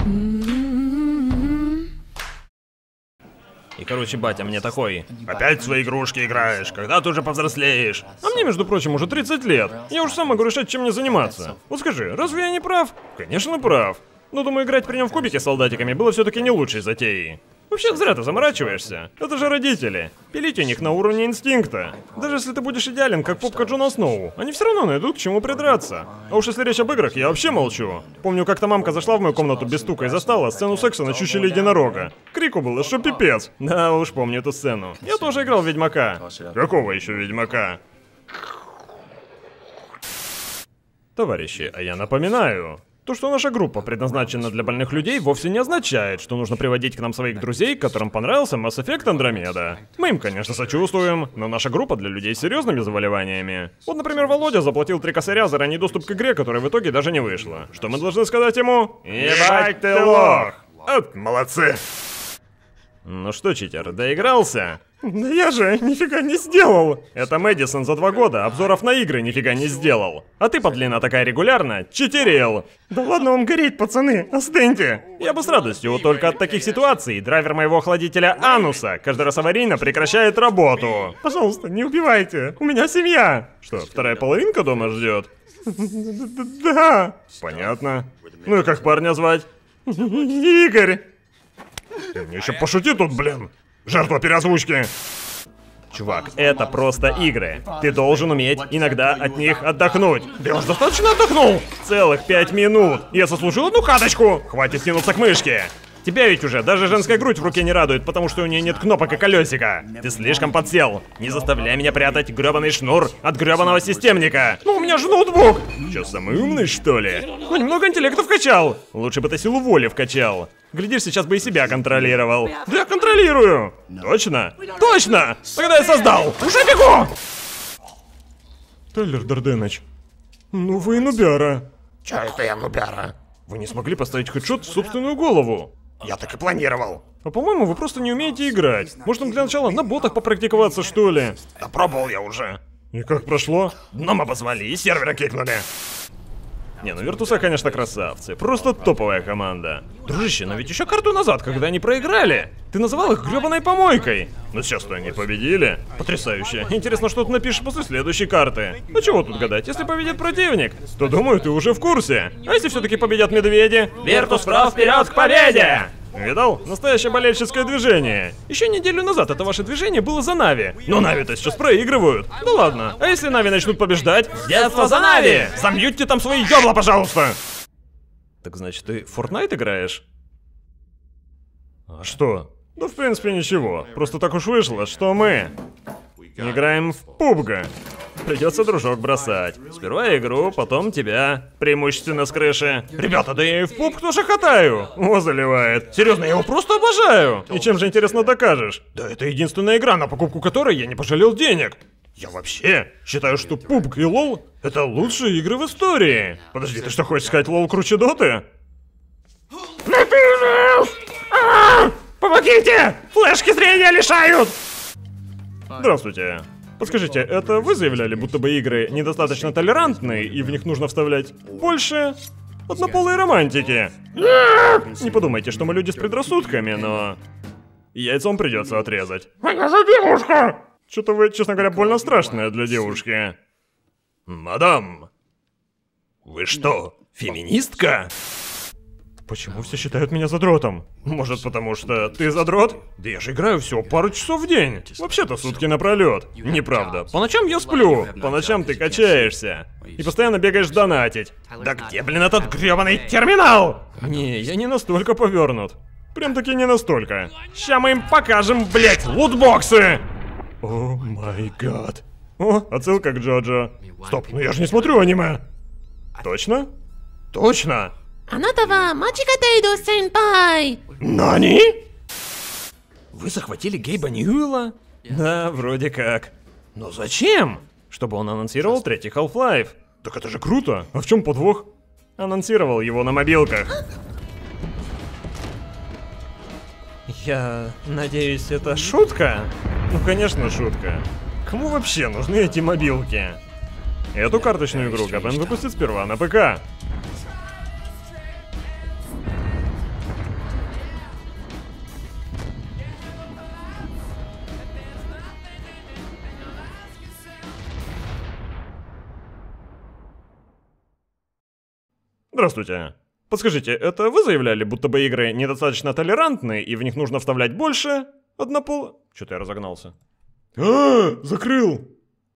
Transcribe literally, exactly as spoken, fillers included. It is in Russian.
И, короче, батя мне такой: опять в свои игрушки играешь, когда ты уже повзрослеешь? А мне, между прочим, уже тридцать лет. Я уж сам могу решать, чем мне заниматься. Вот скажи, разве я не прав? Конечно, прав. Но думаю, играть при нем в кубики с солдатиками было все-таки не лучшей затеей. Вообще, зря ты заморачиваешься. Это же родители. Пилить у них на уровне инстинкта. Даже если ты будешь идеален, как попка Джона Сноу, они все равно найдут к чему придраться. А уж если речь об играх, я вообще молчу. Помню, как-то мамка зашла в мою комнату без стука и застала сцену секса на чучеле единорога. Крику было, что пипец. Да уж, помню эту сцену. Я тоже играл в Ведьмака. Какого еще Ведьмака? Товарищи, а я напоминаю. То, что наша группа предназначена для больных людей, вовсе не означает, что нужно приводить к нам своих друзей, которым понравился Mass Effect Andromeda. Мы им, конечно, сочувствуем, но наша группа для людей с серьезными заболеваниями. Вот, например, Володя заплатил три косаря за ранний доступ к игре, которая в итоге даже не вышла. Что мы должны сказать ему? Ебать ты лох! Вот молодцы! Ну что, читер, доигрался? Да я же нифига не сделал! Это Мэдисон за два года обзоров на игры нифига не сделал. А ты, подлина такая регулярно, читерил. Да ладно вам гореть, пацаны, остыньте. Я бы с радостью, вот только от таких ситуаций драйвер моего охладителя Ануса каждый раз аварийно прекращает работу. Пожалуйста, не убивайте, у меня семья. Что, вторая половинка дома ждет? Да. Понятно. Ну и как парня звать? Игорь. Ты мне еще пошути тут, блин. Жертва переозвучки. Чувак, это просто игры. Ты должен уметь иногда от них отдохнуть. Да я уж достаточно отдохнул. Целых пять минут. Я заслужил одну каточку. Хватит тянуться к мышке. Тебя ведь уже даже женская грудь в руке не радует, потому что у нее нет кнопок и колесика. Ты слишком подсел. Не заставляй меня прятать гребаный шнур от гребаного системника. Ну у меня же ноутбук. Че, самый умный, что ли? Ну немного интеллекта вкачал. Лучше бы ты силу воли вкачал. Глядишь, сейчас бы и себя контролировал. Да я контролирую. Точно? Точно! Тогда я создал. Уже бегу! Тайлер Дарденыч. Ну вы и нубяра. Че это я нубяра? Вы не смогли поставить хедшот в собственную голову. Я так и планировал. А по-моему, вы просто не умеете играть. Может, нам для начала на ботах попрактиковаться, что ли? Да пробовал я уже. И как прошло? Дном обозвали и сервера кикнули. Не, ну Виртуса, конечно, красавцы. Просто топовая команда. Дружище, но ведь еще карту назад, когда они проиграли, ты называл их гребаной помойкой. Но сейчас-то они победили. Потрясающе. Интересно, что ты напишешь после следующей карты. Ну чего тут гадать, если победит противник, то думаю, ты уже в курсе. А если все-таки победят медведи? Виртус прав вперед к победе! Видал? Настоящее болельческое движение. Еще неделю назад это ваше движение было за Нави. Но Нави-то сейчас проигрывают. Да ладно. А если Нави начнут побеждать? Детство за Нави! Замьютьте там свои ёбла, пожалуйста! Так значит, ты в Fortnite играешь? А что? Да в принципе ничего. Просто так уж вышло, что мы играем в пубга. Придется, дружок, бросать. Сперва игру, потом тебя. Преимущественно с крыши. Ребята, да я и в пубг тоже катаю. О, заливает. Серьезно, я его просто обожаю. И чем же, интересно, докажешь? Да это единственная игра, на покупку которой я не пожалел денег. Я вообще считаю, что пубг и лол это лучшие игры в истории. Подожди, ты что, хочешь сказать, лол круче доты? Помогите! Флешки зрения лишают! Здравствуйте. Подскажите, это вы заявляли, будто бы игры недостаточно толерантны, и в них нужно вставлять больше однополой романтики? Не подумайте, что мы люди с предрассудками, но яйца вам придется отрезать. А я за девушку! Что-то вы, честно говоря, больно страшная для девушки. Мадам, вы что, феминистка? Почему все считают меня задротом? Может, потому что ты задрот? Да я же играю всего пару часов в день. Вообще-то сутки напролет. Неправда. По ночам я сплю, по ночам ты качаешься. И постоянно бегаешь донатить. Да где, блин, этот гребаный терминал? Не, я не настолько повернут. Прям-таки не настолько. Ща мы им покажем, блять, лутбоксы! О май гад. О, отсылка к Джоджо. Стоп, ну я же не смотрю аниме. Точно? Точно! Анатава мачигатейдо сенпай! Нани? Вы захватили Гейба Ньюэлла? Да, вроде как. Но зачем? Чтобы он анонсировал третий Half-Life. Так это же круто. А в чем подвох? Анонсировал его на мобилках. Я надеюсь, это шутка? Ну, конечно, шутка. Кому вообще нужны эти мобилки? Эту карточную игру Габен выпустит сперва на ПК. Здравствуйте. Подскажите, это вы заявляли, будто бы игры недостаточно толерантны, и в них нужно вставлять больше однопол... Чё-то я разогнался. А, закрыл!